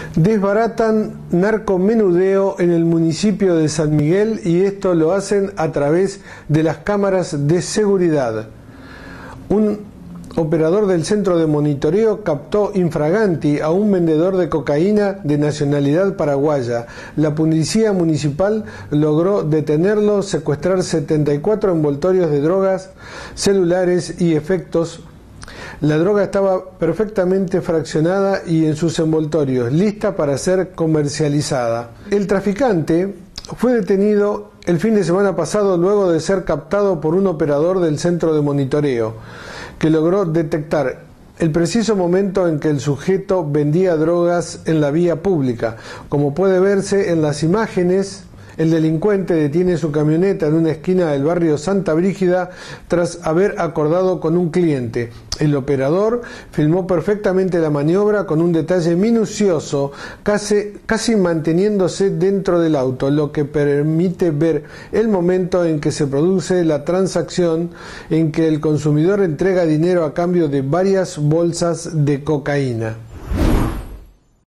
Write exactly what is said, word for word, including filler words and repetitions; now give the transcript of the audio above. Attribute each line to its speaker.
Speaker 1: Desbaratan narcomenudeo en el municipio de San Miguel y esto lo hacen a través de las cámaras de seguridad. Un operador del centro de monitoreo captó infraganti a un vendedor de cocaína de nacionalidad paraguaya. La policía municipal logró detenerlo, secuestrar setenta y cuatro envoltorios de drogas, celulares y efectos. La droga estaba perfectamente fraccionada y en sus envoltorios, lista para ser comercializada. El traficante fue detenido el fin de semana pasado luego de ser captado por un operador del centro de monitoreo, que logró detectar el preciso momento en que el sujeto vendía drogas en la vía pública. Como puede verse en las imágenes, el delincuente detiene su camioneta en una esquina del barrio Santa Brígida tras haber acordado con un cliente. El operador filmó perfectamente la maniobra con un detalle minucioso, casi, casi manteniéndose dentro del auto, lo que permite ver el momento en que se produce la transacción en que el consumidor entrega dinero a cambio de varias bolsas de cocaína.